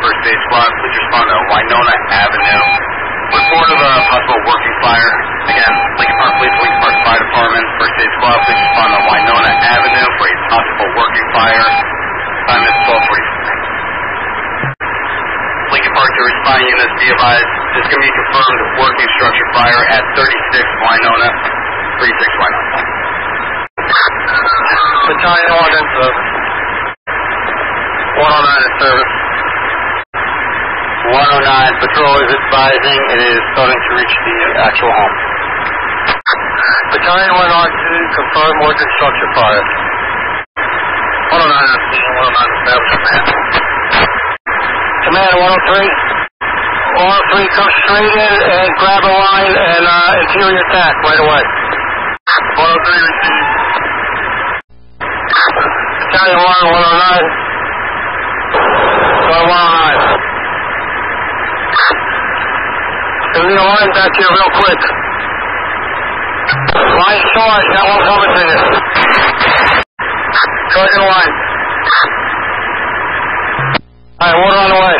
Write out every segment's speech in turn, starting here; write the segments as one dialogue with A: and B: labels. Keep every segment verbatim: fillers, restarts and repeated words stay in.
A: First Aid Squad, please respond to Winona Avenue. Report of a possible working fire. Again, Lincoln Park Police, Lincoln Park Fire Department, First Aid Squad, please respond to Winona Avenue for a possible working fire. Time is twelve forty-four. Lincoln Park to responding units, be advised, this can be confirmed working structure fire at thirty-six Winona, thirty-six Winona. Battalion one in service. one oh nine in service. one oh nine patrol is advising it is starting to reach the actual home. Battalion one on two, confirm working structure fire. one oh nine on scene, one oh nine established command. Command one oh three. one oh three, come straight in and grab a line and uh, interior attack right away. one oh three received. Battalion one, one oh nine. one oh nine. Give me a line back here real quick. Line short, got one coming to you. Short in line. Alright, water on the way.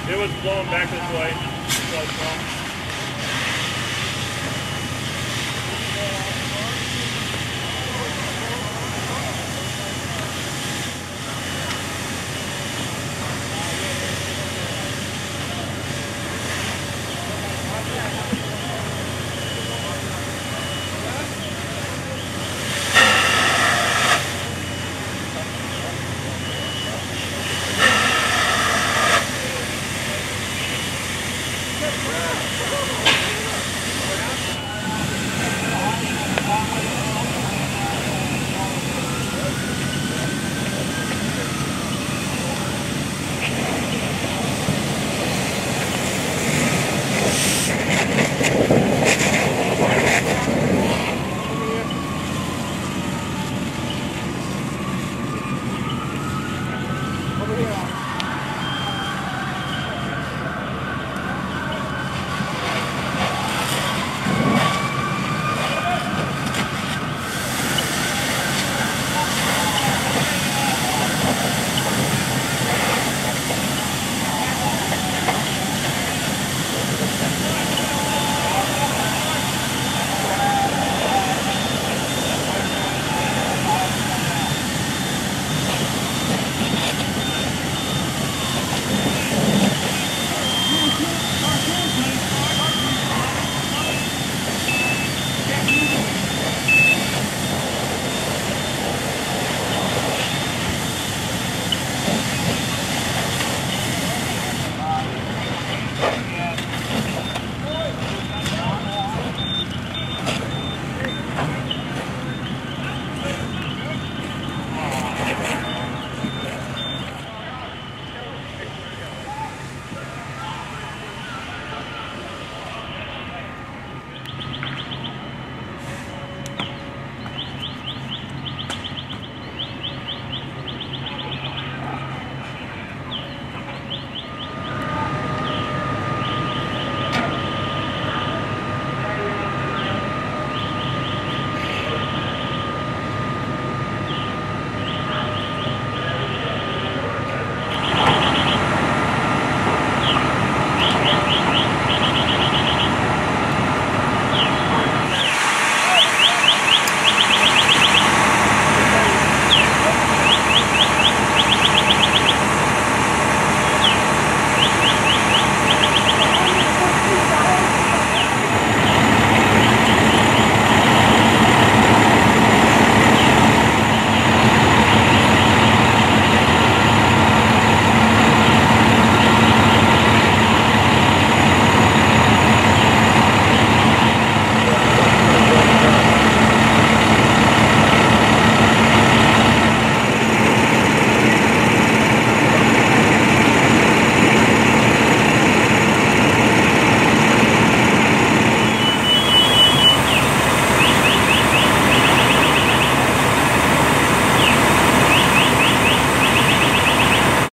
B: It was blowing back this way. This way from.